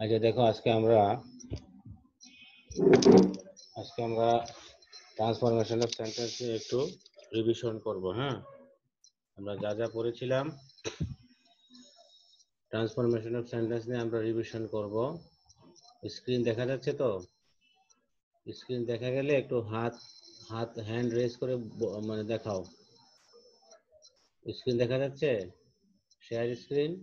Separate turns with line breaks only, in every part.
আচ্ছা দেখো, আজকে আমরা ট্রান্সফরমেশন অফ সেন্টেন্স নিয়ে একটু রিভিশন করব। হ্যাঁ, আমরা যা যা পড়েছিলাম ট্রান্সফরমেশন অফ সেন্টেন্স নিয়ে আমরা রিভিশন করব। স্ক্রিন দেখা যাচ্ছে তো? স্ক্রিন দেখা গেলে একটু হ্যান্ড রেজ করে মানে দেখাও। স্ক্রিন দেখা যাচ্ছে? Share screen.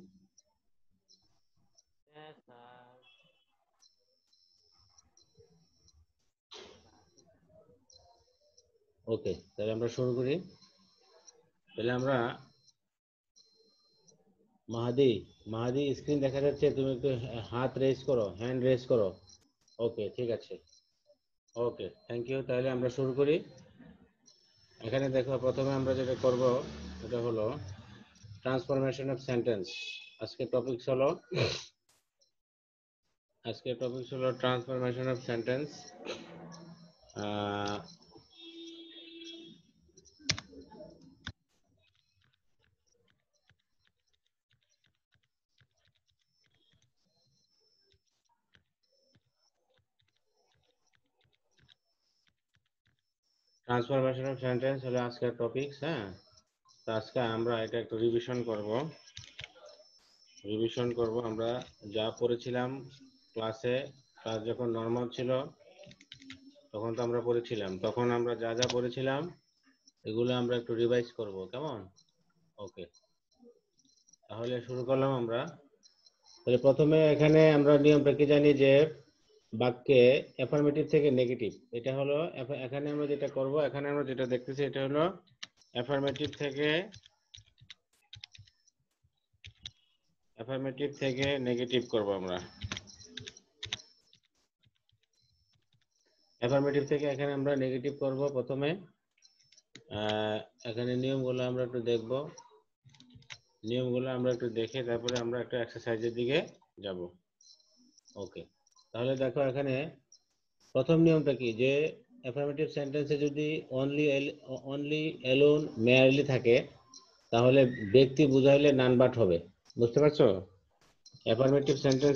ওকে, তাহলে আমরা শুরু করি। তাহলে আমরা মাহাদি স্ক্রিন দেখা যাচ্ছে? তুমি একটু হাত রেজ করো, হ্যান্ড রেজ করো। ওকে, ঠিক আছে। Okay, thank you. তাহলে আমরা শুরু করি। এখানে দেখো, প্রথমে আমরা যেটা করব এটা হলো ট্রান্সফরমেশন অফ সেন্টেন্স। আজকে টপিকস হলো transformation of sentence. Transformation of sentence হলো আজকের টপিকস। হ্যাঁ, তো আজকে আমরা এটা একটু রিভিশন করব। আমরা যা পড়েছিলাম ক্লাস যখন নর্মাল ছিল তখন তো আমরা পড়েছিলাম, তখন আমরা যা যা পড়েছিলাম এগুলো আমরা একটু রিভাইজ করব, কেমন? ওকে, তাহলে শুরু করলাম আমরা। তাহলে প্রথমে এখানে আমরা নিয়মটা কি জানি, যে বাক্যে অ্যাফার্মেটিভ থেকে নেগেটিভ, এটা হলো এখানে আমরা যেটা করব, এখানে আমরা যেটা দেখতেছি এটা হলো অ্যাফার্মেটিভ থেকে নেগেটিভ করব আমরা। অ্যাফার্মেটিভ থেকে এখানে আমরা নেগেটিভ করব প্রথমে। এখানে নিয়মগুলো আমরা একটু দেখব। নিয়মগুলো আমরা একটু দেখে তারপরে আমরা একটা এক্সারসাইজের দিকে যাব। ওকে, তাহলে দেখো এখানে প্রথম নিয়মটা কি, যে অ্যাফার্মেটিভ সেন্টেন্সে যদি অনলি অ্যালোন মেয়ারলি থাকে তাহলে ব্যক্তি বুঝাইলে নান বাট হবে। বুঝতে পারছো? অ্যাফার্মেটিভ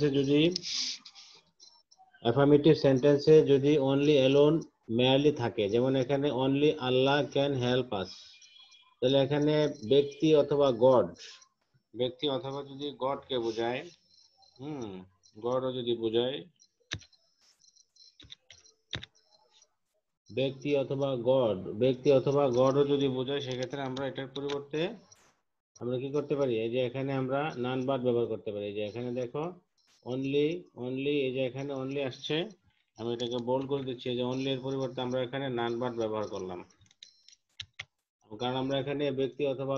সেন্টেন্সে যদি অনলি অ্যালোন মেয়ারলি থাকে, যেমন এখানে only Allah can help us, তাহলে এখানে ব্যক্তি অথবা যদি গডকে বোঝায়, গডও যদি বোঝায়, ব্যক্তি অথবা গডও যদি বোঝায়, সেক্ষেত্রে আমরা এটার পরিবর্তে আমরা কি করতে পারি, এই যে এখানে আমরা নান বাট ব্যবহার করতে পারি। এই যে এখানে দেখো অনলি এই যে এখানে অনলি আসছে, আমি এটাকে বোল্ড করে দিচ্ছি। এই যে অনলি এর পরিবর্তে আমরা এখানে নান বাট ব্যবহার করলাম, কারণ আমরা এখানে ব্যক্তি অথবা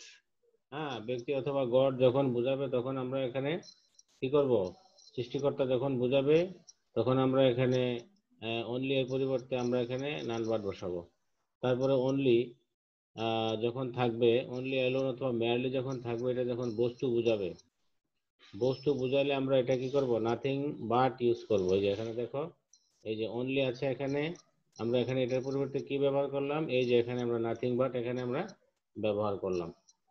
গড যখন বুঝাবে তখন আমরা এখানে কি করব, সৃষ্টিকর্তা যখন বুঝাবে তখন আমরা এখানে অনলি এর পরিবর্তে আমরা এখানে নান বাট বসাবো। তারপরে অনলি যখন থাকবে, অনলি অ্যালোন অথবা মেয়ারলি যখন থাকবে, এটা যখন বস্তু বুঝাইলে আমরা এটা কি করব, নাথিং বাট ইউজ করব। এই যে এখানে দেখো, এই যে অনলি আছে এখানে, আমরা এখানে এটার পরিবর্তে কি ব্যবহার করলাম, এই যে এখানে আমরা নাথিং বাট এখানে আমরা ব্যবহার করলাম।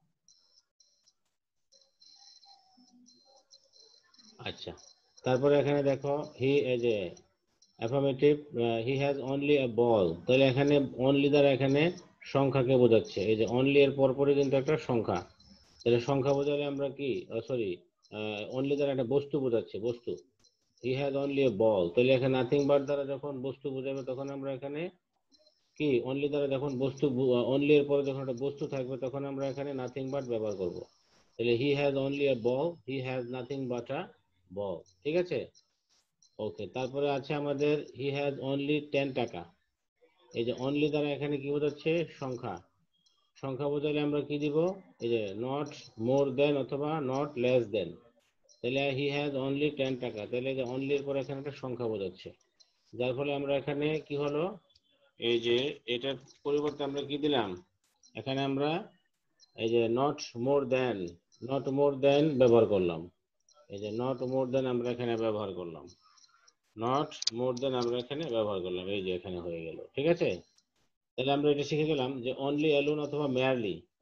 আচ্ছা, তারপরে এখানে দেখো এই যে affirmative, he has only a ball, তাহলে এখানে অনলি দ্বারা এখানে সংখ্যাকে বোঝাচ্ছে। এই যে অনলি এর পরপরই কিন্তু একটা সংখ্যা, তাহলে সংখ্যা বোঝালে আমরা কি, সরি, অনলি দ্বারা একটা বস্তু বোঝাচ্ছে, বস্তু। হি হ্যাজ অনলি এ বল, তাহলে এখানে নাথিং বাট দ্বারা যখন বস্তু বোঝাবে তখন আমরা এখানে কি, অনলি দ্বারা যখন অনলি এর পরে যখন একটা বস্তু থাকবে তখন আমরা এখানে নাথিং বাট ব্যবহার করব। তাহলে he has only a ball, he has nothing but a ball. ঠিক আছে? ওকে, তারপরে আছে আমাদের হি হ্যাজ অনলি 10 টাকা। এই যে অনলি দ্বারা এখানে কি বোঝাচ্ছে, সংখ্যা বোঝালে আমরা কি দিব, এই যে নট মোর দেন অথবা নট লেস দেন। তাহলে হি হ্যাজ অনলি 10 টাকা, তাহলে যে অনলি এর পরে এখানে একটা সংখ্যা বোঝাচ্ছে, যার ফলে আমরা এখানে কি হলো, এই যে এটার পরিবর্তে আমরা কি দিলাম, এখানে আমরা এই যে নট মোর দেন ব্যবহার করলাম। এই যে নট মোর দেন আমরা এখানে ব্যবহার করলাম, এই যে এখানে হয়ে গেল। ঠিক আছে? তাহলে আমরা এটা শিখে গেলাম যে অনলি অ্যালোন অথবা মেয়ারলি,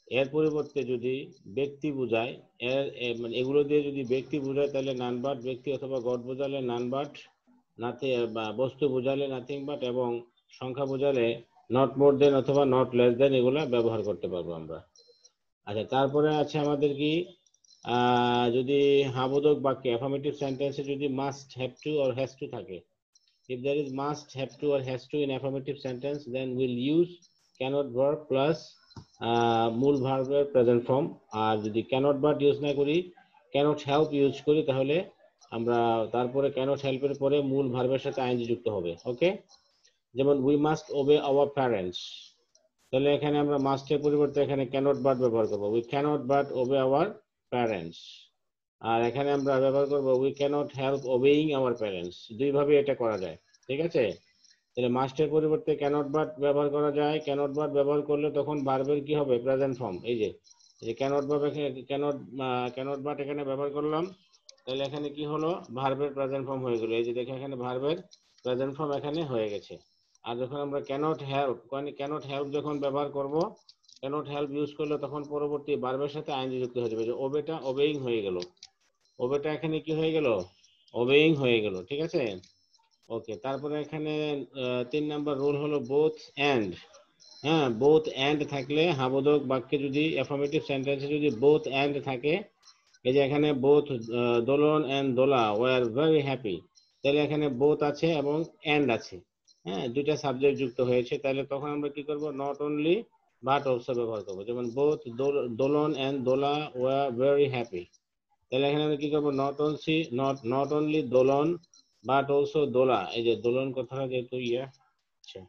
এর পরিবর্তে যদি ব্যক্তি বোঝায়, মানে এগুলো দিয়ে যদি ব্যক্তি বোঝায় তাহলে নান বাট, ব্যক্তি অথবা গড বোঝালে নান বাট, নাথিং বা বস্তু বোঝালে নাথিং বাট, এবং সংখ্যা বোঝালে নট মোর দেন অথবা নট লেস দেন, এগুলা ব্যবহার করতে পারবো আমরা। আচ্ছা, তারপরে আছে আমাদের কি, যদি হাবোধক বাক্যে অ্যাফার্মেটিভ সেন্টেন্সে যদি must, have to or has to থাকে, if there is must, have to or has to in affirmative sentence, then we'll use cannot verb plus মূল ভার্বের প্রেজেন্ট ফর্ম। আর যদি cannot but ইউজ না করি, cannot help ইউজ করি, তাহলে আমরা তারপরে cannot help এর পরে মূল ভার্বের সাথে আইএনজি যুক্ত হবে। ওকে, যেমন we must obey our parents, তাহলে এখানে আমরা মাস্ট এর পরিবর্তে এখানে cannot but ব্যবহার করব, we cannot but obey our parents। আর এখানে আমরা ব্যবহার করব we cannot help obeying our parents। দুইভাবে এটা করা যায়, ঠিক আছে। তাহলে মাস্টের পরিবর্তে cannot but ব্যবহার করা যায়। cannot but ব্যবহার করলে তখন ভার্বের কি হবে, প্রেজেন্ট ফর্ম। এই যে cannot but cannot but এখানে ব্যবহার করলাম, তাহলে এখানে কি হলো, ভার্বের প্রেজেন্ট ফর্ম হয়ে গেল। এই যে দেখো এখানে ভার্বের প্রেজেন্ট ফর্ম এখানে হয়ে গেছে। আর যখন আমরা cannot help, cannot help যখন ব্যবহার করব, cannot help ইউজ করলে তখন পরবর্তী ভার্বের সাথে আইএনজি যুক্ত হয়ে যাবে। যে ওবেটা ওবেইং হয়ে গেল, ওবেটা এখানে কি হয়ে গেল, ওবেইং হয়ে গেল, ঠিক আছে। ওকে, তারপরে এখানে 3 নাম্বার রুল হলো বোথ এন্ড। হ্যাঁ, বোথ এন্ড থাকলে হাবোধক বাক্যে যদি অ্যাফার্মেটিভ সেন্টেন্সে যদি বোথ এন্ড থাকে, এই যে এখানে both Dolon and Dola were very happy, তাহলে এখানে বোথ আছে এবং এন্ড আছে, হ্যাঁ, দুইটা সাবজেক্ট যুক্ত হয়েছে, তাহলে তখন আমরা কি করব, নট অনলি বাট অলসো ব্যবহার করব। যেমন both Dolon and Dola were very happy, তাহলে এখানে আমরা কি করবো, not only Dolon but also Dola, এই যে দোলন কথাটা যেহেতু আচ্ছা,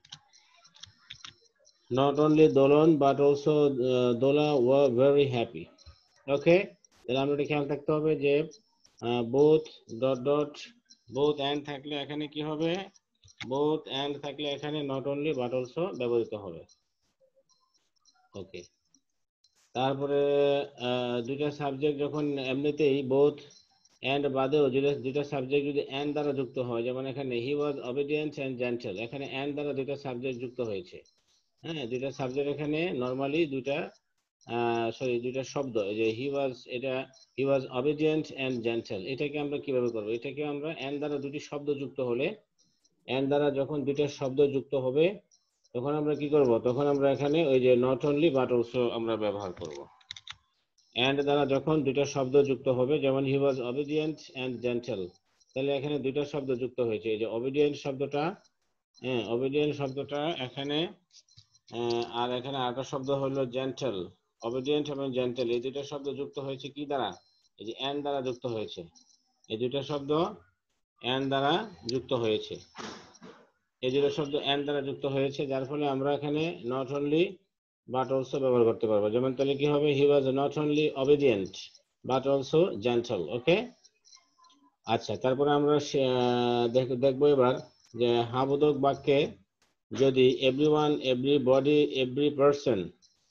not only Dolon but also Dola were very happy. Okay, তাহলে আমরা এটা খেয়াল থাকতে হবে যে both dot dot both and থাকলে এখানে কি হবে, বোথ এন্ড থাকলে এখানে নট অনলি বাট অলসো ব্যবহৃত হবে। ওকে, তারপরে দুইটা সাবজেক্ট যখন এমনিতেই বোথ এন্ড বাদেও দুইটা সাবজেক্ট যদি এন্ড দ্বারা যুক্ত হয়, যেমন এখানে he was obedient and gentle, এখানে এন্ড দ্বারা দুইটা সাবজেক্ট যুক্ত হয়েছে। হ্যাঁ, দুইটা সাবজেক্ট এখানে নরমালি দুইটা শব্দ, এই যে হি ওয়াজ, এটা he was obedient and gentle, এটাকে আমরা কিভাবে করবো, এটাকে আমরা এন্ড দ্বারা দুটি শব্দ যুক্ত হলে, এন্ড দ্বারা যখন দুইটা শব্দ যুক্ত হবে তখন আমরা কি করব, তখন আমরা এখানে ওই যে নট অনলি বাট অলসো আমরা ব্যবহার করব। এন্ড দ্বারা যখন দুইটা শব্দ যুক্ত হবে, যেমন he was obedient and gentle, তাহলে এখানে দুইটা শব্দ যুক্ত হয়েছে, এই যে অবিডিয়েন্ট শব্দটা, হ্যাঁ, অবিডিয়েন্ট শব্দটা এখানে, আর এখানে আরেকটা শব্দ হলো জেন্টল। অবিডিয়েন্ট এবং জেন্টল এই দুইটা শব্দ যুক্ত হয়েছে কি দ্বারা, এই যে এন্ড দ্বারা যুক্ত হয়েছে। এই দুইটা শব্দ এন্ড দ্বারা যুক্ত হয়েছে, এই দুটো শব্দ এন্ড দ্বারা যুক্ত হয়েছে, যার ফলে আমরা এখানে নট অনলি বাট অলসো ব্যবহার করতে পারবো। যেমন তাহলে কি হবে, he was not only obedient but also gentle. Okay, আচ্ছা, তারপরে আমরা দেখবো এবার যে হাবোধক বাক্যে যদি এভরিওয়ান, এভরিবডি, এভরি পারসন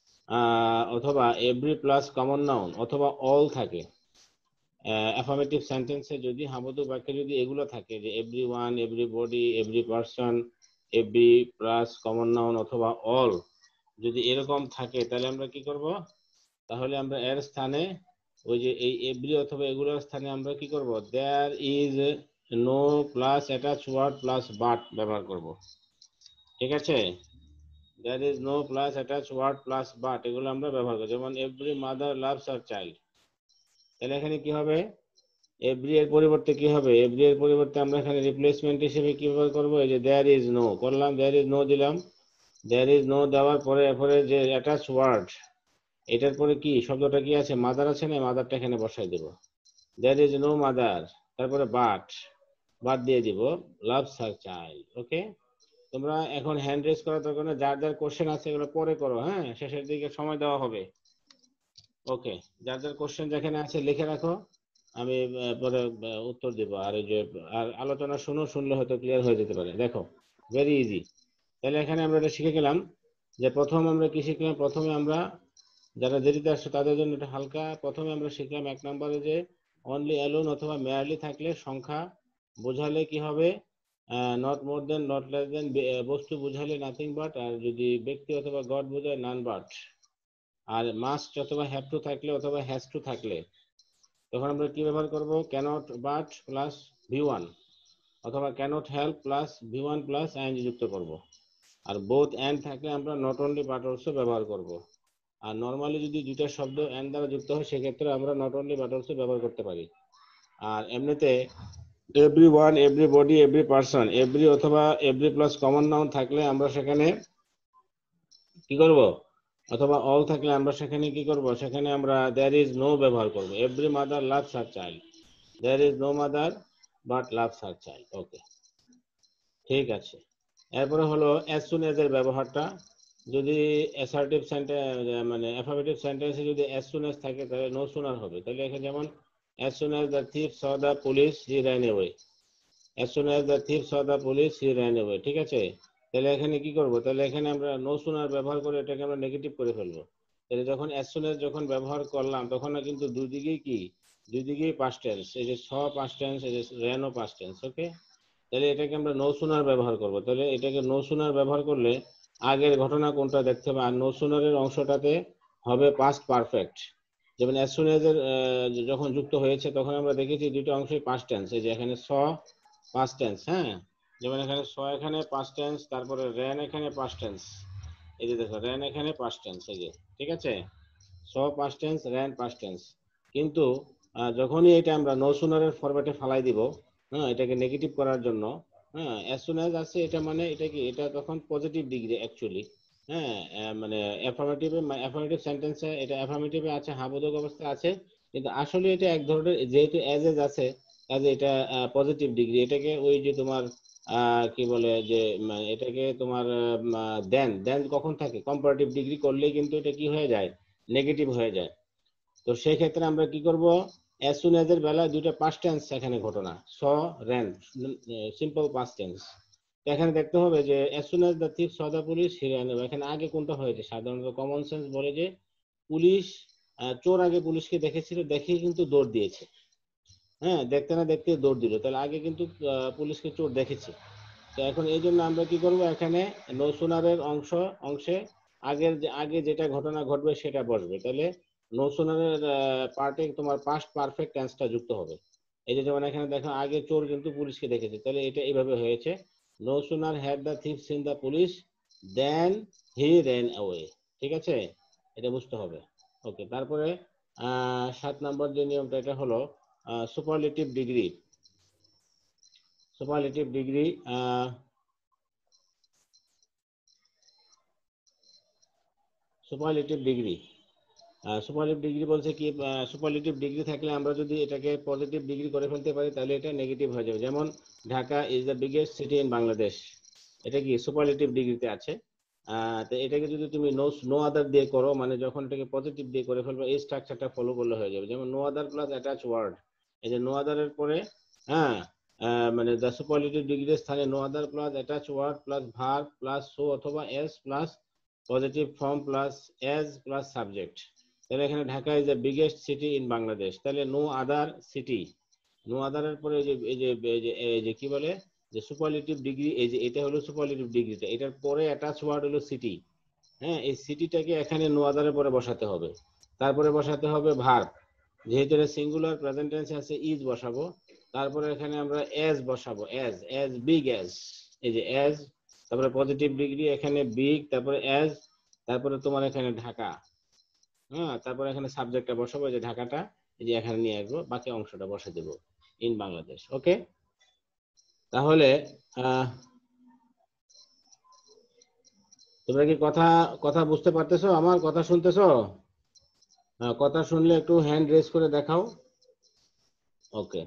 অথবা এভরি প্লাস কমন নাউন অথবা অল থাকে, অ্যাফার্মেটিভ সেন্টেন্সে যদি হাবোধক বাক্যে যদি এগুলো থাকে, যে everyone, everybody, every person, every plus common noun অথবা অল, যদি এরকম থাকে, তাহলে আমরা কি করব, তাহলে আমরা এর স্থানে ওই যে এই এভরি অথবা এগুলোর স্থানে আমরা কি করব, there is no plus attach word plus but ব্যবহার করব, ঠিক আছে। There is no plus attach word plus but, এগুলো আমরা ব্যবহার করব। যেমন every mother loves her child, তাহলে এখানে কি হবে, এভরি এর পরিবর্তে কি হবে, এভরি এর পরিবর্তে আমরা এখানে রিপ্লেসমেন্ট হিসেবে কি ব্যবহার করব, এই যে দেয়ার ইজ নো করলাম, দেয়ার ইজ নো দিলাম, দেয়ার ইজ নো দেওয়ার পরে এরপরে যে অ্যাটাচ ওয়ার্ড, এটার পরে কি শব্দটা কি আছে, মাদার আছে না, মাদারটা এখানে বসাই দেব। দেয়ার ইজ নো মাদার, তারপরে বাট দিয়ে দিব, লাভস হার চাইল্ড। ওকে, তোমরা এখন হ্যান্ড রেজ করার দরকার নেই, যার যার কোশ্চেন আছে এগুলো পরে করো, হ্যাঁ, শেষের দিকে সময় দেওয়া হবে। ওকে, যার যার কোশ্চেন যেখানে আছে লিখে রাখো, আমি পরে উত্তর দিব। আর এই যে আর আলোচনা শুনলে হয়তো ক্লিয়ার হয়ে যেতে পারে। দেখো, ভেরি ইজি। তাহলে এখানে আমরা এটা শিখে গেলাম যে প্রথম আমরা কি শিখলাম, প্রথমে আমরা যারা দেরিতে আসছে তাদের জন্য এটা হালকা, প্রথমে আমরা শিখলাম 1 নম্বরে যে অনলি, অ্যালোন অথবা মেয়ারলি থাকলে সংখ্যা বোঝালে কি হবে, not more than, not less than, বস্তু বোঝালে নাথিং বাট, আর যদি ব্যক্তি অথবা গড বোঝায় নান বাট। আর মাস্ট অথবা হ্যাভ টু থাকলে অথবা হ্যাজ টু থাকলে তখন আমরা কি ব্যবহার করব, ক্যানট বাট প্লাস ভি1 অথবা cannot help plus V one plus ING যুক্ত করব। আর বোথ এন্ড থাকলে আমরা নট অনলি বাট অলসো ব্যবহার করব। আর নর্মালি যদি দুইটা শব্দ এন্ড দ্বারা যুক্ত হয় সেক্ষেত্রে আমরা নট অনলি বাট অলসো ব্যবহার করতে পারি। আর এমনিতে every one, everybody, every person, every অথবা এভরি প্লাস কমন নাউন থাকলে আমরা সেখানে কি করব, অথবা অল থাকলে আমরা সেখানে কি করব, সেখানে আমরা দেয়ার ইজ নো ব্যবহার করব। Every mother loves her child, there is no mother but loves her child. Okay, ঠিক আছে। এরপরে হলো অ্যাজ সুন এজ এর ব্যবহারটা। যদি অ্যাসার্টিভ সেন্টেন্স মানে অ্যাফার্মেটিভ সেন্টেন্সে যদি অ্যাজ সুন এজ থাকে তাহলে নো সুনার হবে। তাহলে এখানে যেমন as soon as the thief saw the police he ran away, as soon as the thief saw the police he ran away। ঠিক আছে, তাহলে এখানে কি করব, তাহলে এখানে আমরা নো সুনার ব্যবহার করে এটাকে আমরা নেগেটিভ করে ফেলবো। তাহলে যখন as soon as যখন ব্যবহার করলাম তখন না কিন্তু দুই দিকেই কি, দুই দিকেই পাস্ট টেন্স, এই যে saw পাস্ট টেন্স, এই যে ran ও পাস্ট টেন্স। ওকে, তাহলে এটাকে আমরা নো সুনার ব্যবহার করব। তাহলে এটাকে নো সুনার ব্যবহার করলে আগের ঘটনা কোনটা দেখতে হবে, আর নো সুনারের অংশটাতে হবে পাস্ট পারফেক্ট। যেমন as soon as এর যখন যুক্ত হয়েছে তখন আমরা দেখেছি দুটো অংশই পাস্ট টেন্স। এই যে এখানে saw পাস্ট টেন্স, হ্যাঁ, যেমন এখানে স এখানে পাস্ট টেন্স, তারপরে র্যান এখানে পাস্ট টেন্স। এই যে দেখো র্যান এখানে পাস্ট টেন্স, এই যে ঠিক আছে, saw past tense, ran past tense. কিন্তু যখনই এটা আমরা নো সুনারের ফরম্যাটে ফালাই দিব, হ্যাঁ, এটাকে নেগেটিভ করার জন্য, হ্যাঁ, অ্যাজ সুন অ্যাজ আছে এটা মানে এটা কি, এটা তখন পজিটিভ ডিগ্রি অ্যাকচুয়ালি। হ্যাঁ, মানে অ্যাফার্মেটিভ সেন্টেন্সে এটা অ্যাফার্মেটিভে আছে, হাবোধক অবস্থায় আছে, কিন্তু আসলে এটা এক ধরনের, যেহেতু অ্যাজ এজ আছে কাজে এটা পজিটিভ ডিগ্রি। এটাকে ওই যে তোমার কি বলে যে এটাকে তোমার দেন দেন কখন থাকে, কম্পারেটিভ ডিগ্রি করলেই কিন্তু এটা কি হয়ে যায়, নেগেটিভ হয়ে যায়। তো সেই ক্ষেত্রে আমরা কি করব, অ্যাজ সুন অ্যাজ এর বেলায় দুইটা পাস্ট টেন্স এখানে ঘটনা, saw ran, simple past tense. এখানে দেখতে হবে যে as soon as the thief saw the police he ran away, এখানে আগে কোনটা হয়েছে, সাধারণত কমন সেন্স বলে যে পুলিশ, চোর আগে পুলিশকে দেখেছিল, দেখেই কিন্তু দৌড় দিয়েছে। হ্যাঁ, দেখতে না দেখতে দৌড় দিল, তাহলে আগে কিন্তু পুলিশকে চোর দেখেছে। তো এখন এই জন্য আমরা কি করব, এখানে নো সুনারের অংশে আগে যেটা ঘটনা ঘটবে সেটা বসবে। তাহলে নো সুনারের পার্টে তোমার পাস্ট পারফেক্ট টেন্সটা যুক্ত হবে। এই যে যেমন এখানে দেখো আগে চোর কিন্তু পুলিশকে দেখেছে, তাহলে এটা এইভাবে হয়েছে, no sooner had the thief seen the police than he ran away. ঠিক আছে, এটা বুঝতে হবে। ওকে, তারপরে 7 নম্বর যে নিয়মটা এটা হলো superlative degree. Superlative degree superlative degree superlative degree বলছে কি, সুপারলেটিভ ডিগ্রি থাকলে আমরা যদি এটাকে পজিটিভ ডিগ্রি করে ফেলতে পারি তাহলে এটা নেগেটিভ হয়ে যাবে। যেমন Dhaka is the biggest city in Bangladesh, এটা কি সুপারলেটিভ ডিগ্রিতে আছে। তো এটাকে যদি তুমি নো আদার দিয়ে করো, মানে যখন এটাকে পজিটিভ দিয়ে করে ফেলবে এই স্ট্রাকচারটা ফলো করলে হয়ে যাবে। যেমন no other plus attach word, এই যে নো আদারের পরে, হ্যাঁ, মানে দ্য সুপারলেটিভ ডিগ্রির স্থানে no other plus attach word plus verb plus so অথবা as plus positive form plus as plus subject. তাহলে এখানে Dhaka is the biggest city in Bangladesh, তাহলে নো আদার সিটি, নো আদারের পরে এই যে কি বলে যে সুপারলেটিভ ডিগ্রি, এই যে এটা হলো সুপারলেটিভ ডিগ্রিটা, এটার পরে অ্যাটাচ ওয়ার্ড হলো সিটি। হ্যাঁ, এই সিটিটাকে এখানে নো আদারের পরে বসাতে হবে। তারপরে বসাতে হবে ভার্ব, যেহেতু এটা সিঙ্গুলার প্রেজেন্ট টেন্সে আছে ইজ বসাবো। তারপরে এখানে আমরা এজ বসাবো, এজ এজ বিগ এজ, এই যে এজ, তারপরে পজিটিভ ডিগ্রি এখানে বিগ, তারপরে এজ, তারপরে তোমার এখানে ঢাকা, হ্যাঁ, তারপরে এখানে সাবজেক্টটা বসাবো, যে ঢাকাটা এই যে এখানে নিয়ে আসবো, বাকি অংশটা বসে দেবো ইন বাংলাদেশ। ওকে, তাহলে তোমরা কি কথা কথা বুঝতে পারতেছো, আমার কথা শুনতেছো? কথা শুনলে একটু হ্যান্ড রেজ করে দেখাও। ওকে,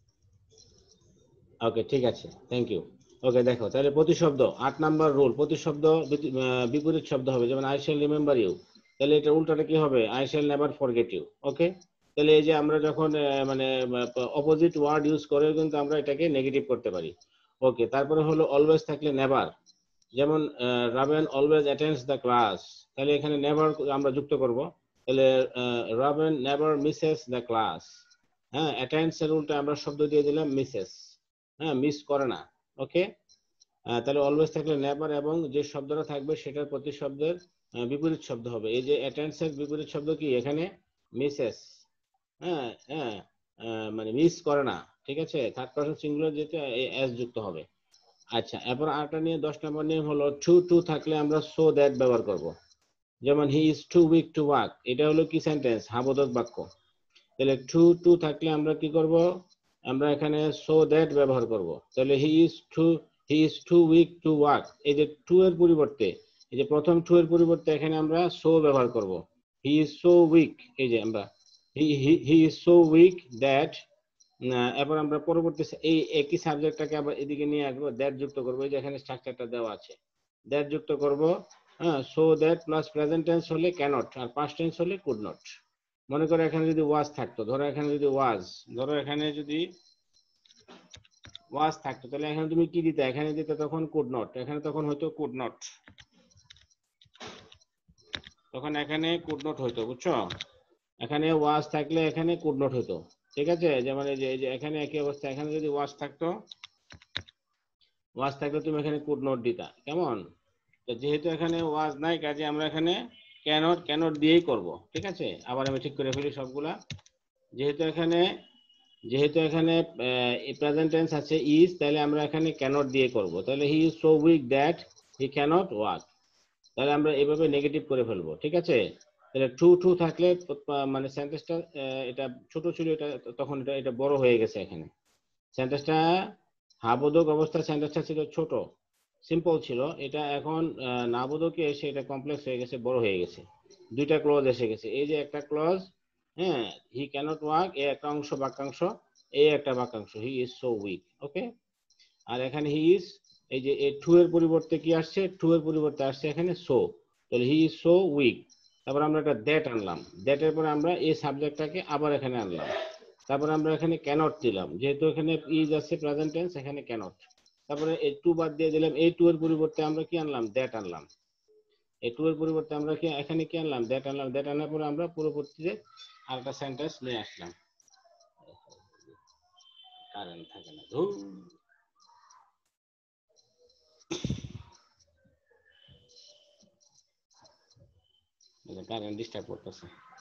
ওকে, ঠিক আছে, থ্যাংক ইউ। ওকে, দেখো তাহলে প্রতিশব্দ 8 নাম্বার রুল, প্রতিশব্দ বিপরীত শব্দ হবে। যেমন আই শ্যাল রিমেম্বার ইউ, তাহলে এটা উল্টাটা কি হবে, I shall never forget you. Okay, তাহলে এই যে আমরা যখন মানে অপোজিট ওয়ার্ড ইউজ করে কিন্তু আমরা এটাকে নেগেটিভ করতে পারি। ওকে, তারপরে হলো অলওয়েজ থাকলে নেভার, যেমন Raben always attends the class, তাহলে এখানে নেভার আমরা যুক্ত করব। তাহলে Raben never misses the class. হ্যাঁ, অ্যাটেন্ডস এর উল্টা আমরা শব্দ দিয়ে দিলাম মিসেস, হ্যাঁ, মিস করে না। ওকে, তাহলে অলওয়েজ থাকলে নেভার এবং যে শব্দটা থাকবে সেটার প্রতিশব্দের বিপরীত শব্দ হবে। এই যে অ্যাটেন্ডস এর বিপরীত শব্দ কি এখানে? মিসেস। হ্যাঁ হ্যাঁ, মানে মিস করে না, ঠিক আছে? থার্ড পারসন সিঙ্গুলার যেটা এস যুক্ত হবে। আচ্ছা, এরপর আরেকটা নিয়ে 10 নম্বর নিয়ম হলো টু থাকলে আমরা সো দ্যাট ব্যবহার করব। যেমন he is too weak to walk, এটা হলো কি সেন্টেন্স? হাবোধক বাক্য। তাহলে টু থাকলে আমরা কি করব? আমরা এখানে সো দ্যাট ব্যবহার করব। তাহলে he is too weak to walk, এই যে টু এর পরিবর্তে, এই যে প্রথম টু এর পরিবর্তে এখানে আমরা সো ব্যবহার করব। হি ইজ সো উইক, এই যে আমরা he is so weak that, এরপর আমরা পরবর্তী এই একই সাবজেক্টটাকে আবার এদিকে নিয়ে আসবো, দ্যাট যুক্ত করবো। এই যে এখানে স্ট্রাকচারটা দেওয়া আছে, দ্যাট যুক্ত করব। হ্যাঁ, so that plus present tense হলে ক্যানট, আর পাস্ট টেন্স হলে কুড নট। মনে করো এখানে যদি ওয়াজ থাকতো, ধরো এখানে যদি ওয়াজ, ধরো এখানে যদি ওয়াজ থাকতো, তাহলে এখানে তুমি কি দিতে? এখানে দিতে তখন কুড নট, এখানে তখন হয়তো কুড নট, তখন এখানে কুড নট হইতো, বুঝছো? এখানে ওয়াজ থাকলে এখানে কুড নট হইতো, ঠিক আছে? যেমন এই যে এখানে একই অবস্থা, এখানে যদি ওয়াজ থাকতো, ওয়াজ থাকলে তুমি এখানে কুড নট দিতা, কেমন? তো যেহেতু এখানে ওয়াজ নাই, কাজে আমরা এখানে ক্যানট দিয়েই করব, ঠিক আছে? আবার আমি ঠিক করে ফেলি সবগুলা। যেহেতু এখানে প্রেজেন্ট টেন্স আছে ইজ, তাহলে আমরা এখানে ক্যানট দিয়ে করব। তাহলে he is so weak that he cannot walk, তাহলে আমরা এভাবে নেগেটিভ করে ফেলবো, ঠিক আছে? তাহলে টু থাকলে মানে সেন্টেন্সটা এটা ছোট ছিল, এটা তখন এটা বড় হয়ে গেছে। এখানে সেন্টেন্সটা হাবোধক অবস্থায় সেন্টেন্সটা ছিল ছোট, সিম্পল ছিল, এটা এখন নাবোধকে এসে এটা কমপ্লেক্স হয়ে গেছে, বড় হয়ে গেছে। দুইটা ক্লজ এসে গেছে, এই যে একটা ক্লজ, হ্যাঁ, হি ক্যানট ওয়াক, এ একটা অংশ বাক্যাংশ, এই একটা বাক্যাংশ, he is so weak, okay? আর এখানে হি ইজ, এই যে টু এর পরিবর্তে কি আসছে? টু এর পরিবর্তে আসছে এখানে সো, তাহলে হি ইজ সো উইক। তারপর আমরা একটা দ্যাট আনলাম, দ্যাটের পরে আমরা এই সাবজেক্টটাকে আবার এখানে আনলাম, তারপরে আমরা এখানে ক্যানট দিলাম, যেহেতু এখানে ইজ আছে প্রেজেন্ট টেন্স, এখানে ক্যানট। তারপরে এই টু বাদ দিয়ে দিলাম, এই টু এর পরিবর্তে আমরা কি আনলাম? দ্যাট আনলাম। এই টু এর পরিবর্তে আমরা কি এখানে কি আনলাম? দ্যাট আনলাম। দ্যাট আনার পরে আমরা পরবর্তীতে আরেকটা সেন্টেন্স নিয়ে আসলাম। কারেন্ট থাকে না, ধুর, কারেন্ট ডিস্টার্ব করতেছে।